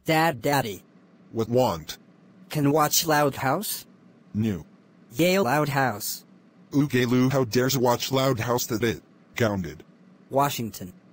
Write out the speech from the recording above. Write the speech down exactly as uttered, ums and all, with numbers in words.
Dad, Daddy. What want? Can watch Loud House? New. Yale Loud House. Ooh Gayloo, how dares watch Loud House that it. Gounded. Washington.